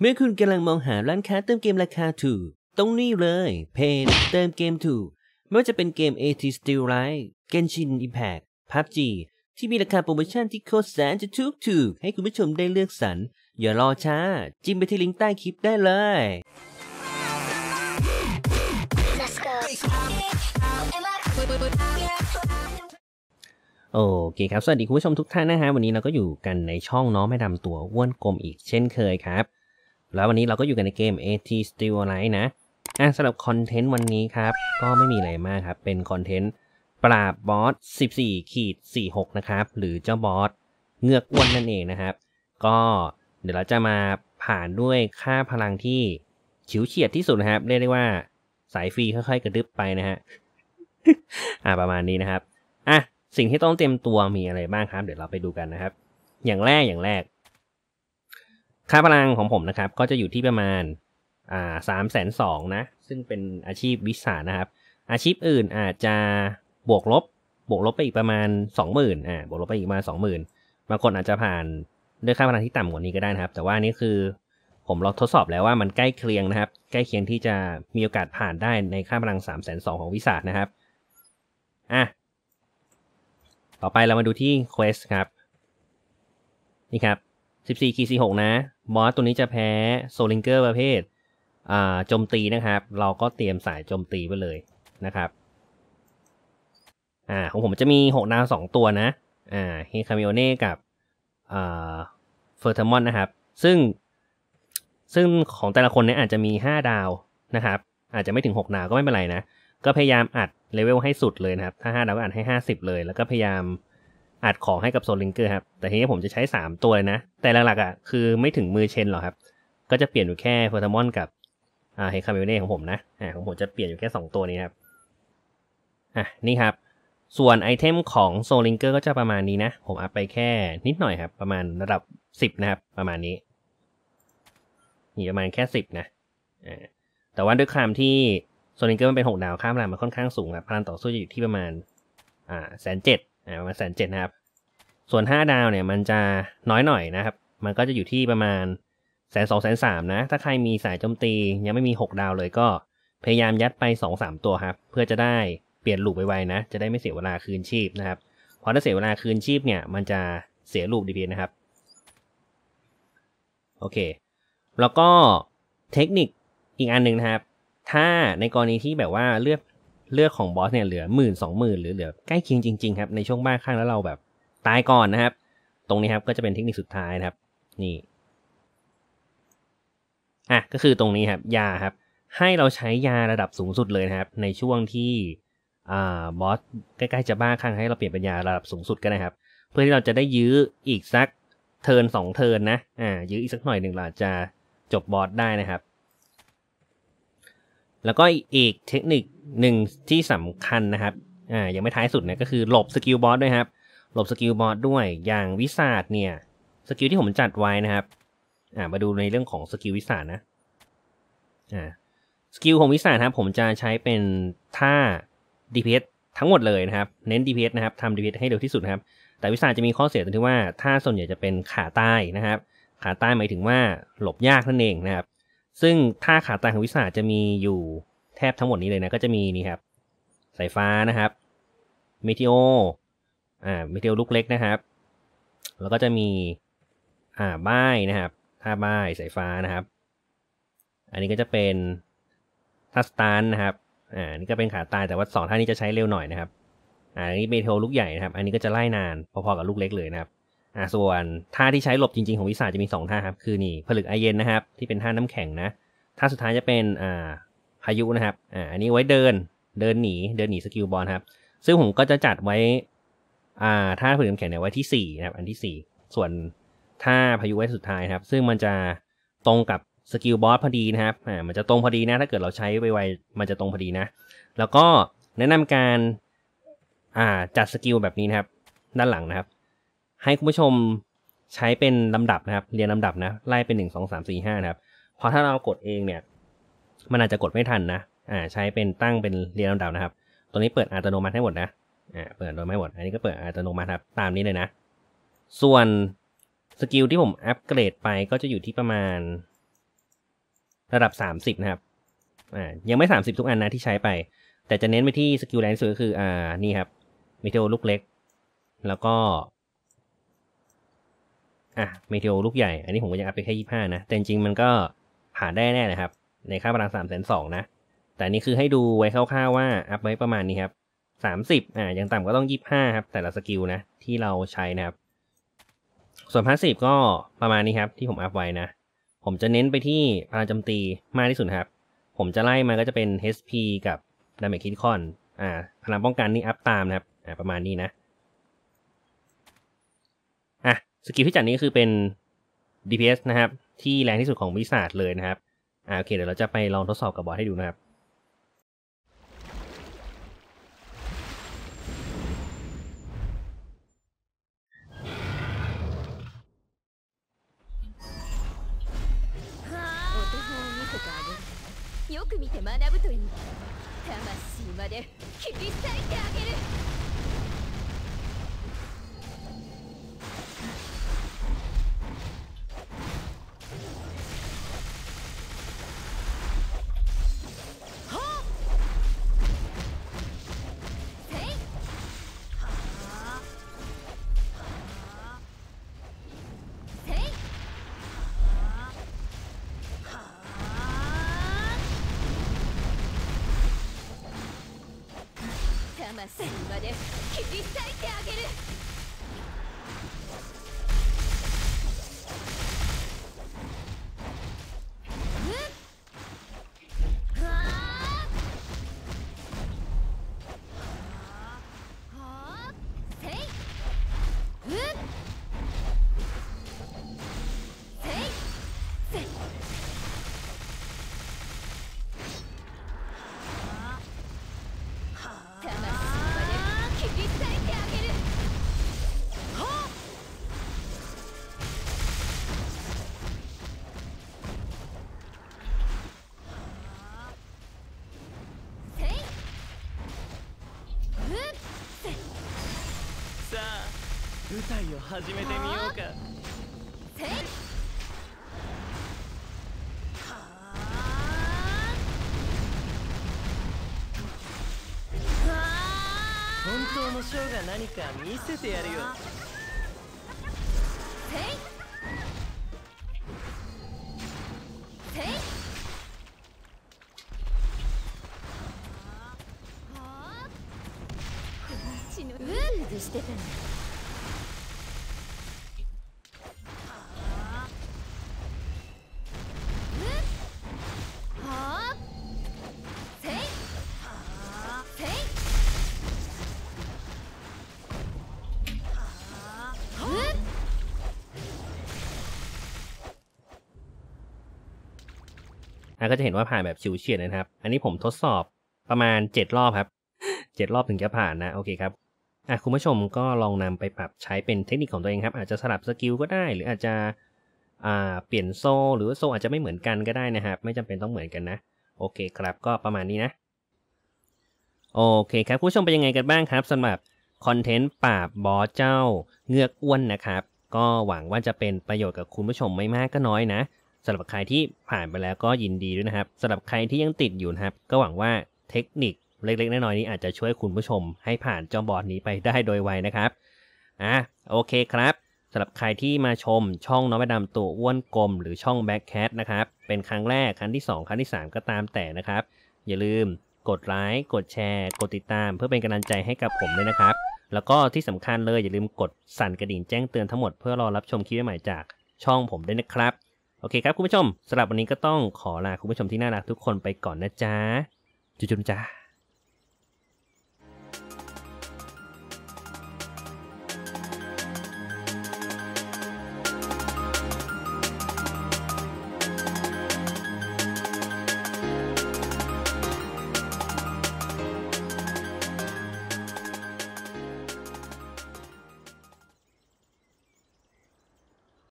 เมื่อคุณกำลังมองหาร้านค้าเติมเกมราคาถูกตรงนี้เลยเพจเติมเกมถูกไม่ว่าจะเป็นเกม AT Steel Rise Genshin Impact PUBG ที่มีราคาโปรโมชั่นที่โคตรแสนจะถูกให้คุณผู้ชมได้เลือกสรรอย่ารอช้าจิ้มไปที่ลิงก์ใต้คลิปได้เลยโอเคครับสวัสดีคุณผู้ชมทุกท่านนะฮะวันนี้เราก็อยู่กันในช่องน้องแม่ดำตัวอ้วนกลมอีกเช่นเคยครับแล้ววันนี้เราก็อยู่กันในเกม AT Steel Rise นะสำหรับคอนเทนต์วันนี้ครับก็ไม่มีอะไรมากครับเป็นคอนเทนต์ปราบบอส 14-46 นะครับหรือเจ้าบอสเงือกอ้วนนั่นเองนะครับก็เดี๋ยวเราจะมาผ่านด้วยค่าพลังที่ฉิวเฉียดที่สุดนะครับเรียกได้ว่าสายฟรีค่อยๆกระดึบไปนะฮะ ประมาณนี้นะครับสิ่งที่ต้องเตรียมตัวมีอะไรบ้างครับเดี๋ยวเราไปดูกันนะครับอย่างแรกค่าพลังของผมนะครับก็จะอยู่ที่ประมาณ320,000นะซึ่งเป็นอาชีพวิสานะครับอาชีพอื่นอาจจะบวกลบไปอีกประมาณ 20,000บวกลบไปอีกประมาณ 20,000บางคนอาจจะผ่านด้วยค่าพลังที่ต่ำกว่านี้ก็ได้นะครับแต่ว่านี่คือผมลองทดสอบแล้วว่ามันใกล้เคียงนะครับใกล้เคียงที่จะมีโอกาสผ่านได้ในค่าพลัง320,000ของวิสานะครับต่อไปเรามาดูที่ Quest ครับนี่ครับ 14-46 นะบอสตัวนี้จะแพ้โซลิงเกอร์ประเภทโจมตีนะครับเราก็เตรียมสายโจมตีไปเลยนะครับของผมจะมี6ดาว2ตัวนะเฮคามิโอเน่กับเฟอร์เทมอนนะครับซึ่งของแต่ละคนเนี่ยอาจจะมี5ดาวนะครับอาจจะไม่ถึง6ดาวก็ไม่เป็นไรนะก็พยายามอัดเลเวลให้สุดเลยนะครับถ้า5ดาวก็อัดให้50เลยแล้วก็พยายามอัดของให้กับโซลิงเกอร์ครับแต่ทีนี้ผมจะใช้3ตัวเลยนะแต่หลักๆคือไม่ถึงมือเชนหรอกครับก็จะเปลี่ยนอยู่แค่เฟอร์เทมอนกับเฮคามิโอเน่ของผมนะของผมจะเปลี่ยนอยู่แค่2ตัวนี้ครับนี่ครับส่วนไอเทมของโซลิงเกอร์ก็จะประมาณนี้นะผมอัพไปแค่นิดหน่อยครับประมาณระดับ10นะครับประมาณนี้นี่ประมาณแค่10นะแต่ว่าด้วยความที่โซลิงเกอร์มันเป็น6ดาวค่าพลังมันค่อนข้างสูงครับพลังต่อสู้จะอยู่ที่ประมาณ170,000ประมาณ170,000นะครับส่วน5ดาวเนี่ยมันจะน้อยหน่อยนะครับมันก็จะอยู่ที่ประมาณ120,000 130,000นะถ้าใครมีสายโจมตียังไม่มี6ดาวเลยก็พยายามยัดไป 2-3 ตัวครับเพื่อจะได้เปลี่ยนลูปไวๆนะจะได้ไม่เสียเวลาคืนชีพนะครับเพราะถ้าเสียเวลาคืนชีพเนี่ยมันจะเสียลูป DPS นะครับโอเคแล้วก็เทคนิคอีกอันหนึ่งนะครับถ้าในกรณีที่แบบว่าเลือดของบอสเนี่ยเหลือ 10,000-20,000 หรือเหลือใกล้เคียงจริงๆครับในช่วงบ้าคลั่งแล้วเราแบบตายก่อนนะครับตรงนี้ครับก็จะเป็นเทคนิคสุดท้ายนะครับนี่ก็คือตรงนี้ครับยาครับให้เราใช้ยาระดับสูงสุดเลยนะครับในช่วงที่บอสใกล้ๆจะบ้าคลั่งให้เราเปลี่ยนเป็นยาระดับสูงสุดก็ได้ครับเพื่อที่เราจะได้ยื้ออีกสักเทิร์น2เทิร์นนะยื้ออีกสักหน่อยหนึ่งเราจะจบบอสได้นะครับแล้วก็อีกเทคนิคหนึ่งที่สำคัญนะครับยังไม่ท้ายสุดนะก็คือหลบสกิลบอสด้วยครับหลบสกิลบอสด้วยอย่างวิสาดเนี่ยสกิลที่ผมจัดไว้นะครับมาดูในเรื่องของสกิลวิสาดนะสกิลของวิสาดครับผมจะใช้เป็นท่า DPS ทั้งหมดเลยนะครับเน้น DPS นะครับทำ DPS ให้เร็วที่สุดนะครับแต่วิสาดจะมีข้อเสียตรงที่ว่าท่าส่วนใหญ่จะเป็นขาใต้นะครับขาใต้หมายถึงว่าหลบยากนั่นเองนะครับซึ่งท่าขาใต้ของวิสาดจะมีอยู่แทบทั้งหมดนี้เลยนะก็จะมีนี่ครับสายฟ้านะครับเมทิโอเมทิโอลูกเล็กนะครับแล้วก็จะมีบ้ายนะครับท่าบ้ายสายฟ้านะครับอันนี้ก็จะเป็นท่าสตาร์นะครับนี่ก็เป็นขาตายแต่ว่า2ท่านี้จะใช้เร็วหน่อยนะครับอันนี้เมทิโอลูกใหญ่นะครับอันนี้ก็จะไล่นานพอๆกับลูกเล็กเลยนะครับส่วนท่าที่ใช้หลบจริงๆของวิสาจะมี2ท่าครับคือนี่ผลึกไอเย็นนะครับที่เป็นท่าน้ำแข็งนะท่าสุดท้ายจะเป็นพายุนะครับอันนี้ไว้เดินหนีสกิลบอลครับซึ่งผมก็จะจัดไว้ท่าผลึกน้ำแข็งเนี่ยไว้ที่4นะครับอันที่4ส่วนท่าพายุไว้สุดท้ายครับซึ่งมันจะตรงกับสกิลบอสพอดีนะครับมันจะตรงพอดีนะถ้าเกิดเราใช้ไวๆมันจะตรงพอดีนะแล้วก็แนะนำการจัดสกิลแบบนี้นะครับด้านหลังนะครับให้คุณผู้ชมใช้เป็นลำดับนะครับเรียงลำดับนะไล่เป็น1 2 3 4 5นะครับเพราะถ้าเรากดเองเนี่ยมันอาจจะกดไม่ทันนะใช้เป็นตั้งเป็นเรียงลำดับนะครับตัวนี้เปิดอัตโนมัติให้หมดนะเปิดโดยไม่หมดอันนี้ก็เปิดอัตโนมัติครับตามนี้เลยนะส่วนสกิลที่ผมอัปเกรดไปก็จะอยู่ที่ประมาณระดับ30นะครับยังไม่30ทุกอันนะที่ใช้ไปแต่จะเน้นไปที่สกิลแรงสุดก็คือนี่ครับเมเทโอลูกเล็กแล้วก็เมเทโอลูกใหญ่อันนี้ผมก็ยังอัพไปแค่25นะแต่จริงๆมันก็ผ่านได้แน่นะครับในค่าพลัง320,000นะแต่นี่คือให้ดูไว้คร่าวๆว่าอัพไว้ประมาณนี้ครับ30อย่างต่ำก็ต้อง25ครับแต่ละสกิลนะที่เราใช้นะครับส่วนพาสซีฟก็ประมาณนี้ครับที่ผมอัพไว้นะผมจะเน้นไปที่พลังโจมตีมากที่สุดครับผมจะไล่มาก็จะเป็น HP กับ Damage Critical พลังป้องกันนี่อัพตามนะครับประมาณนี้นะสกิลที่จัดนี้คือเป็น DPS นะครับที่แรงที่สุดของวิสาจเลยนะครับโอเคเดี๋ยวเราจะไปลองทดสอบกับบอสให้ดูนะครับよく見て学ぶといい魂まで切り裂いてあげる魂まで切り裂いてあげる舞台を始めてみようか。本当のショーが何か見せてやるよ。 うずしてたねก็จะเห็นว่าผ่านแบบชิวเฉียดนะครับอันนี้ผมทดสอบประมาณ7รอบครับ7รอบถึงจะผ่านนะโอเคครับคุณผู้ชมก็ลองนำไปปรับใช้เป็นเทคนิคของตัวเองครับอาจจะสลับสกิลก็ได้หรืออาจจะเปลี่ยนโซหรือว่าโซอาจจะไม่เหมือนกันก็ได้นะครับไม่จำเป็นต้องเหมือนกันนะโอเคครับก็ประมาณนี้นะโอเคครับผู้ชมเป็นยังไงกันบ้างครับสำหรับคอนเทนต์ปราบบอสเจ้าเงือกอ้วนนะครับก็หวังว่าจะเป็นประโยชน์กับคุณผู้ชมไม่มากก็น้อยนะสำหรับใครที่ผ่านไปแล้วก็ยินดีด้วยนะครับสำหรับใครที่ยังติดอยู่นะครับก็หวังว่าเทคนิคเล็กๆน้อยๆนี้อาจจะช่วยคุณผู้ชมให้ผ่านเจ้าบอสนี้ไปได้โดยไวนะครับโอเคครับสำหรับใครที่มาชมช่องน้องแม่ดำตัวอ้วนกลมหรือช่อง Black Cat นะครับเป็นครั้งแรกครั้งที่2ครั้งที่3ก็ตามแต่นะครับอย่าลืมกดไลค์กดแชร์กดติดตามเพื่อเป็นกำลังใจให้กับผมด้วยนะครับแล้วก็ที่สำคัญเลยอย่าลืมกดสั่นกระดิ่งแจ้งเตือนทั้งหมดเพื่อรอรับชมคลิปใหม่จากช่องผมด้วยนะครับโอเคครับคุณผู้ชมสำหรับวันนี้ก็ต้องขอลาคุณผู้ชมที่น่ารักทุกคนไปก่อนนะจ๊ะจุ๊บๆจ้า